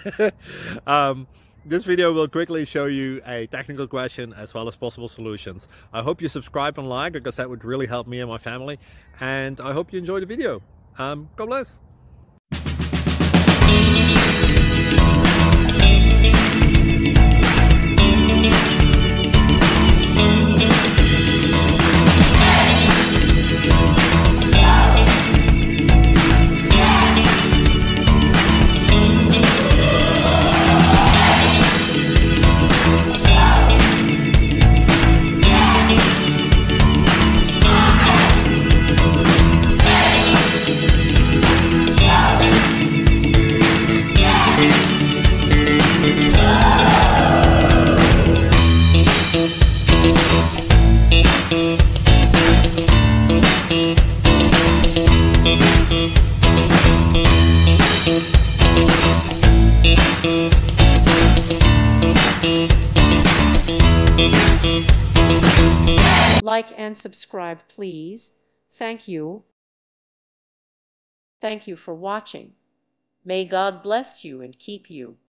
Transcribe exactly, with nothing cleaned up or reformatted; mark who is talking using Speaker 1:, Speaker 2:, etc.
Speaker 1: um, this video will quickly show you a technical question as well as possible solutions. I hope you subscribe and like, because that would really help me and my family. And I hope you enjoy the video. Um, God bless.
Speaker 2: Like and subscribe, please. Thank you. Thank you for watching. May God bless you and keep you.